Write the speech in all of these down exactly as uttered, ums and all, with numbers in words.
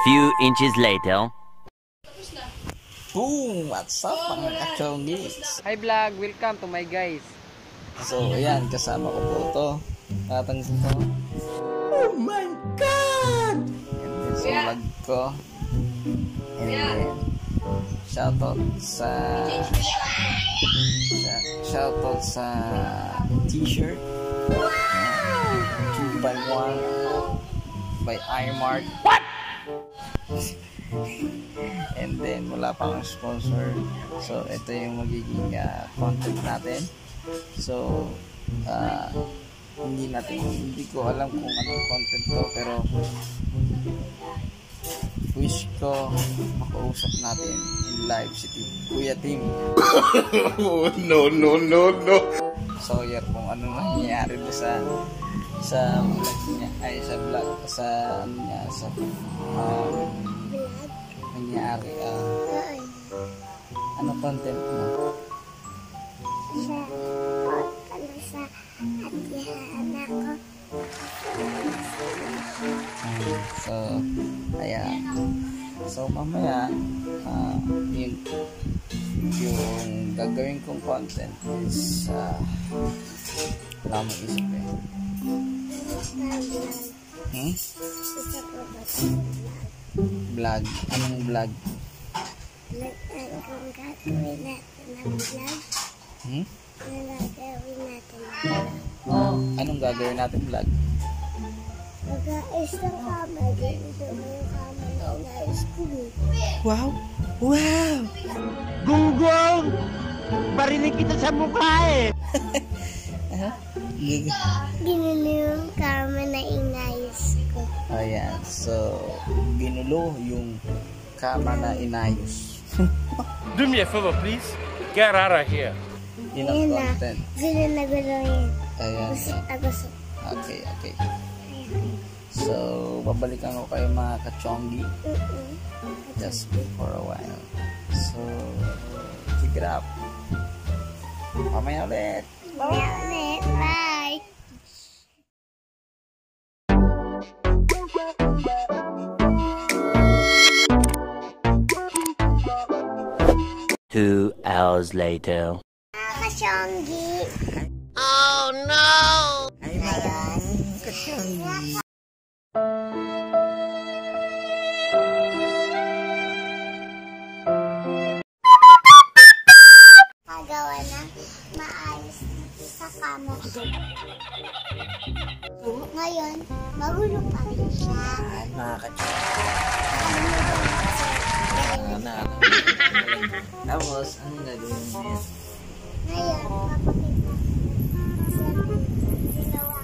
few inches later. Boom! What's up mga kachonggis? Hi vlog! Welcome to my guys. So ayan, kasama ko po ito. Tatang ko. Oh my God! And then sa vlog ko. And then shoutout sa shoutout sa t-shirt. two by one by iMart. What? And then wala pang sponsor, so ito yung magiging uh, content natin. So uh, hindi natin hindi ko alam kung anong content to, pero wish ko makausap natin in live si Kuya Tim. No no no no. So yeah, kung ano nangyayari sa sa vlog niya, ay sa vlog sa ano niya, sa um, nangyari, uh, ano content mo? Sa ano sa atihan ako. So ayan, so mamaya uh, yung yung gagawin kong content is uh, wala mong isip eh. Hmm? Vlog? Anong vlog? Vlog ang gagawin natin ng vlog. Hmm? Ang gagawin natin ng vlog. Anong gagawin natin vlog? Mag-aayos ng kama. Dito mo yung kama na inaayos ko. Wow! Wow! Gunggong! Barinig kita sa mukha eh! Ginulo yung kama na inayos ko. Ayan, so ginulo yung kama na inayos. Do me a favor, please. Get out of here. Yun ang Ayan na. content. Gulo na gulo yan. Ayan. Gusot na gusot. Okay, okay. So, babalikan ko kayo mga kachonggi. Mm-mm. Just for a while. So, check it out. Mamaya ulit. Mamaya ulit. Bye! Two hours later. Kasyonggi! Oh no! Ay, mga kachonggi. Magawa na maayos dito sa kama. Ngayon, magulo pa rin siya. Ay, mga kachonggi. Ano na, ano. Tapos, anong gagawin mo yan? Ngayon, papakita sa ginawa.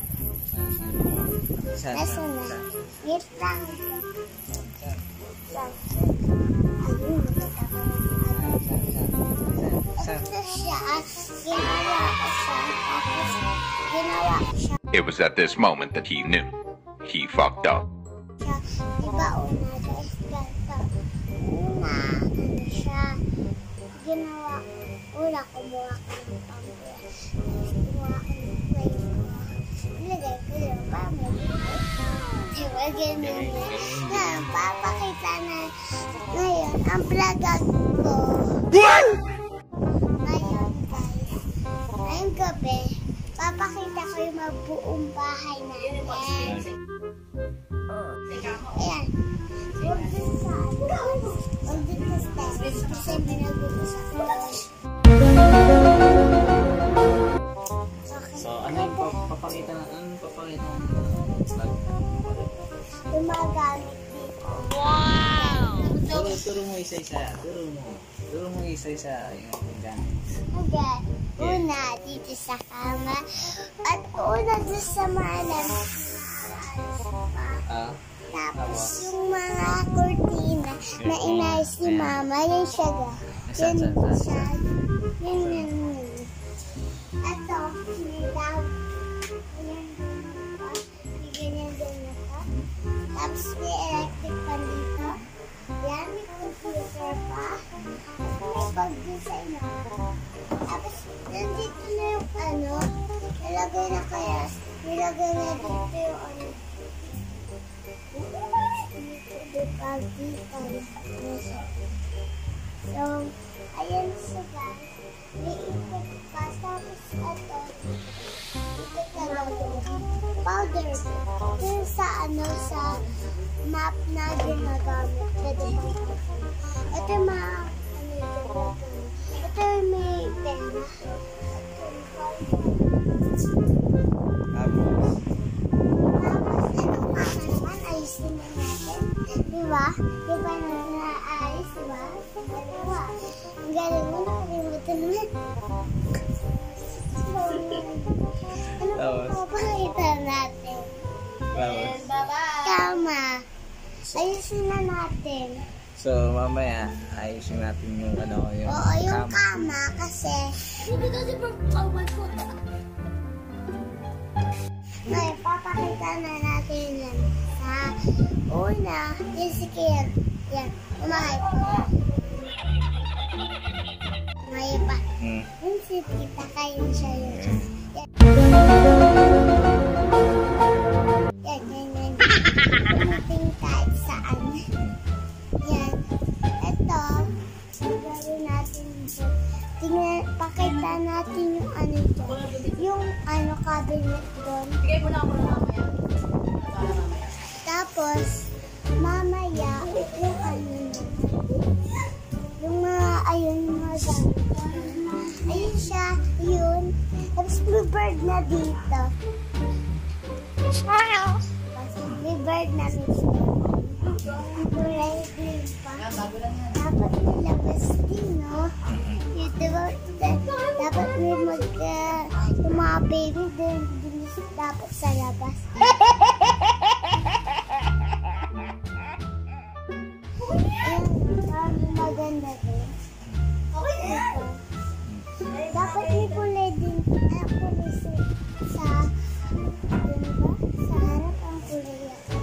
Saan? Nasa na? Saan? Wait lang. Saan? Lang. Ayun, nakita ko. Saan? Ito siya. Ginawa ko siya. Tapos, ginawa ko siya. It was at this moment that he knew he fucked up. Diba una, guys, ganito. Una, ano siya. Ginawa ko. Una, kumuha ko ng pambulas. Kumuha ko ng plate ko. Nilagay ko yun. Para may diba, ganun na. Na, papakita na. Ngayon, ang vlog ko. Ngayon, guys. Ngayong gabi, papakita ko yung mabuong bahay natin. Ayan. Huwag dun sa ano. Huwag dun sa stairs. Kasi binagugusak ko. So, ano yung papakita na? Ano papakita na? Yung mga gamit dito. Turo, turo mo isa-isa. Turo mo. Turo mo isa-isa yung gamit. Okay. Una, dito sa kama. At una, dito sa malam. Ah? Tapos, yung mga kurtina na inayos ni Mama, yun siya ga. Saan, Yun saan, siya. saan? Yun, yun, yun. Ito, may daw. Ganyan, ganyan, ganyan ito. Tapos, may electric pan dito. Yan, may computer pa. May pag-design na. Tapos, nandito na yung ano, nilagay na kaya, nilagay na dito yung ano. pagkita na siya. So, ayan siya guys. May ikot pa. Tapos ito, ikot na gagawin. Powder. Ito sa ano, sa map na ginagamit. Pwede pang ito yung mga ano yung ginagamit. Ito yung may pena. Tapos, Tapos, ito pa naman, ayusin na natin. Diba? Diba na naayos, diba? Diba? Ang galing mo, nakalimutan naman. Ano Tapos? pa papakita natin? tapos. Tama. Ayusin na natin. So, mamaya, ayusin natin yung ano, yung Oo, yung kama. kama kasi. May papakita na natin yan. Sa una, yung si Kian. Yan, umahay pa. Umahay pa. Hmm. Yung si Tita, kayo siya yun. Yan. Yan, yan, yan. Dumating kahit saan. Yan. Ito, gagawin natin ito. Tingnan, pakita natin yung ano ito. Yung ano cabinet doon. Bigay mo na ako na mamaya. Tapos, mamaya, yung ano na. Yung mga, ayun, yung mga gamit. Ayun siya, yun. Tapos may bird na dito. Tapos may bird na dito. Kulay green pa. Dapat nilabas din, no? Yung diba, dapat may mag, uh, yung mga baby din, din dapat sa labas. Ayan, parang maganda din. Ito. Dapat may kulay din, ah, kulay sa, sa, diba? Sa harap ang kulay ako.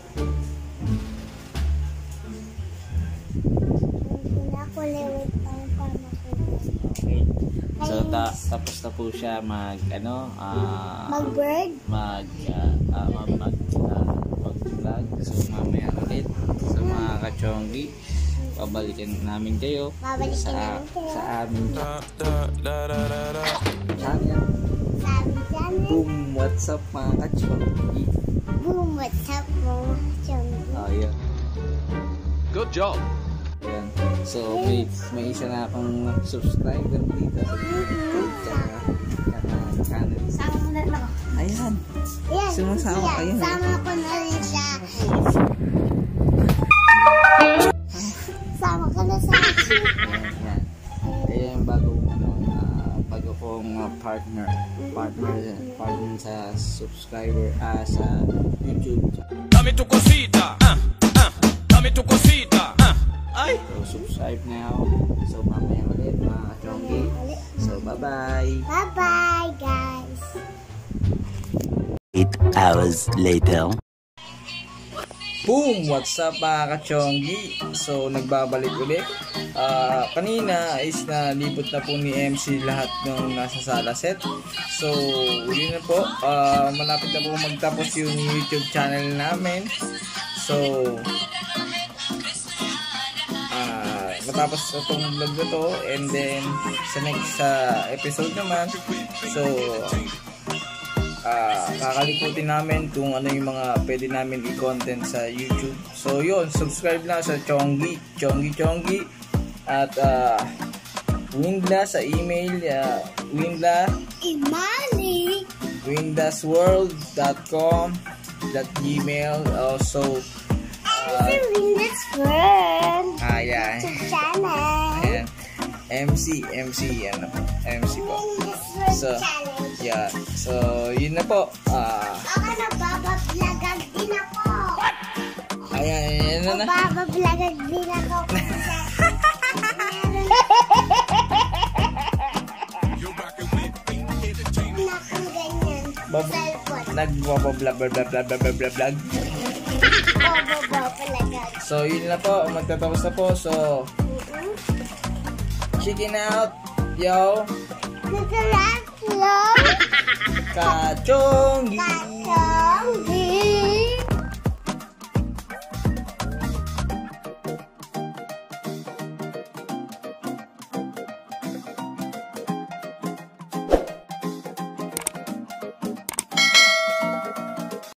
Kulay with ang pamakulay. Okay. So, ta tapos na po siya mag, ano, ah, Mag-bird? mag, ah, ah, mag, mag, ah, mag-vlog. So, mamaya ulit sa mga kachonggi. Pabalikan namin kayo Babalikan sa, namin kayo. sa aming channel. Sabi dyan eh. Boom! What's up mga kachonggi? Boom, what's up mo? Chong. Oh, yeah. Good job. Ayan. So, may, may isa na akong subscriber dito sa YouTube. Tsaka, tsaka channel. Sama mo na lang. Ayan. Yan, Sumasama yan. kayo. Sama ko na rin siya. Sama ko na sa akin. Ayan. Ayan. Ayan, bago, ano, uh, bago kong uh, partner. Partner, partner sa subscriber, ah, sa YouTube. Dame tu cosita. Ah, ah. Dame tu cosita. Ah. Ay. So, subscribe now. So, mamaya ulit mga kachonggi. So, bye-bye. Bye-bye, guys. Eight hours later. Boom! What's up mga kachonggi? So, nagbabalik ulit. Ah, kanina is nalipot na po ni M C lahat ng nasa sala set. So, yun na po. Ah, malapit na po magtapos yung YouTube channel namin. So, ah, matapos itong vlog na to. And then, sa next ah, episode naman. So, Ah, kakalikutin namin kung ano yung mga pwede namin i-content sa YouTube. So yun, subscribe lang sa Chonggi, Chonggi Chonggi, at uh, Windla sa email, uh, Windla, Imali. windasworld dot com dot gmail. Also, uh, It's a Windows friend. ayan, Sa channel. ayan, M C, M C, ano, M C po. Windows friend So, channel. yeah, so yun na po. Ah, Ako nagbabablagag din ako. ayan, ayan na na. Nagbabablagag din ako. Meron akong ganyan. Bab- Cellphone. Nagbabablog, vlog, vlog, vlog, vlog, vlog, vlog. Nagbabablagag. So, yun na po. Magtatapos na po. So, chicken out. Yo. Nagkalat lang. Kachonggi. Kacho.